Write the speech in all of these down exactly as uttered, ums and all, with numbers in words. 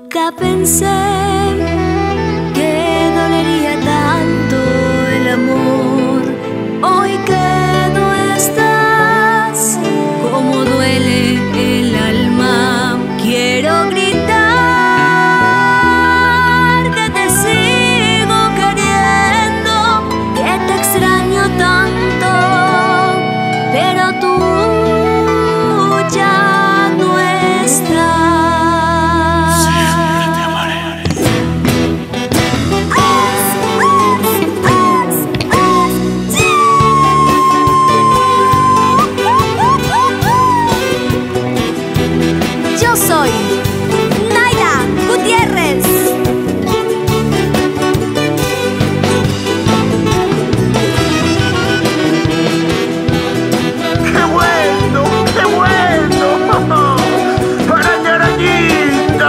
Nunca pensé que dolería tanto el amor. Hoy que no estás, como duele el alma. Quiero gritar que te sigo queriendo, que te extraño tanto, pero tú ya no estás. Yo soy Naira Gutiérrez. ¡Qué bueno! ¡Qué bueno! ¡Araña, arañita!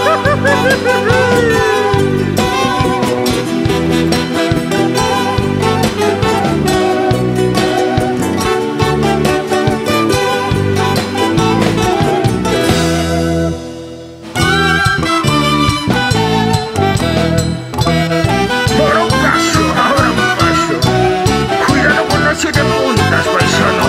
Ahora un caso, ahora un paso. Cuidado con las siete puntas, paisano.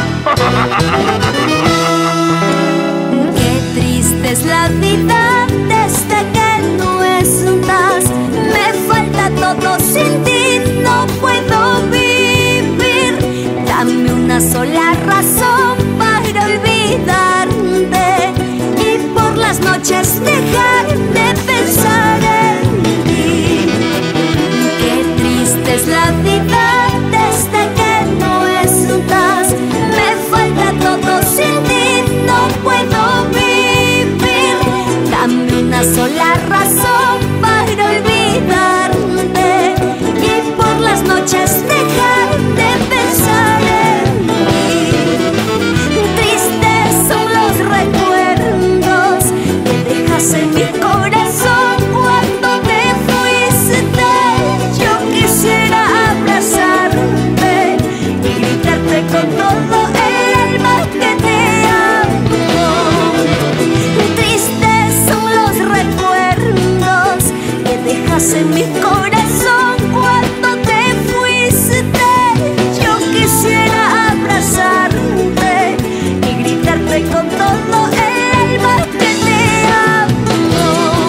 Qué triste es la vida desde que no estás. Me falta todo, sin ti no puedo vivir. Dame una sola razón para olvidarte y por las noches dejar de pensar en ti. Qué triste es la vida desde que no estás. Me falta todo, sin ti no puedo vivir. Dame una sola razón para olvidarte y por las noches dejar de pensar en ti. Tristes son los recuerdos que dejas en mi corazón cuando te fuiste. Yo quisiera abrazarte y gritarte con todo el alma que te amo. Tristes son los recuerdos que dejas en mi corazón cuando te fuiste. Yo quisiera abrazarte y gritarte con todo el alma que te amo.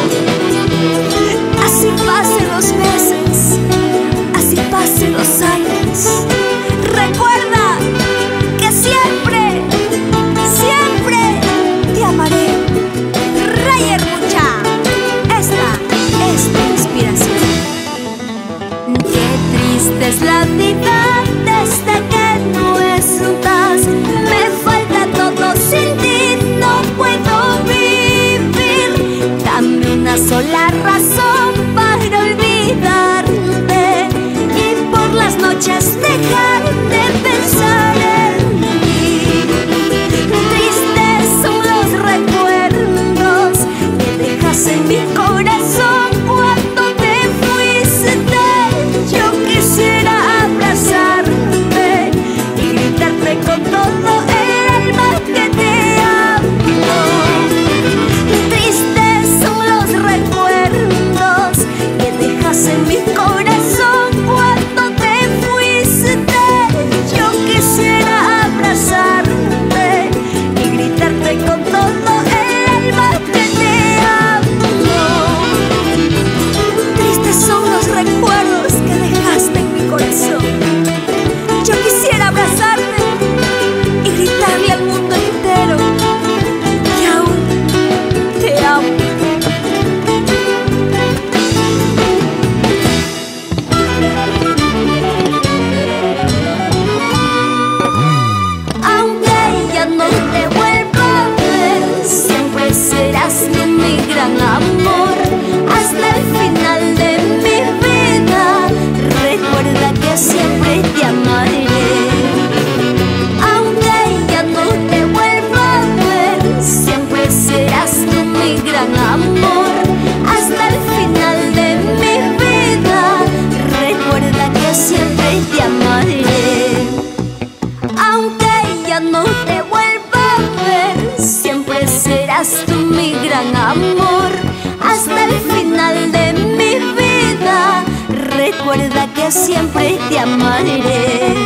Así pasen los meses, así pasen los años. Recuerda que siempre, siempre te amaré. Rayer Mucha, esta es tu inspiración. Qué triste es la vida desde que no estás. Me falta todo, sin ti no puedo vivir. Dame una sola razón para olvidarte y por las noches dejar de pensar en ti. Tristes son los recuerdos que dejas en mi corazón cuando te fuiste. Yo quisiera abrazarte y gritarte con todo el alma que te amo. Tristes son los recuerdos que dejas en mi corazón cuando te fuiste. Yo quisiera abrazarte y gritarte con todo el alma que te amo. Tristes son los recuerdos que dejaste en mi corazón. Yo quisiera abrazarte y gritarle al mundo entero que aún te amo. Aunque ya no te vuelva a ver, siempre serás mi gran amor. Hasta el final de mi vida, recuerda que siempre te amaré. Aunque ya no te vuelva a ver, siempre serás mi gran amor. Hasta el final de mi vida, recuerda que siempre te amaré. Aunque ya no te vuelva a ver, siempre serás tú mi gran amor. Hasta el siempre te amaré.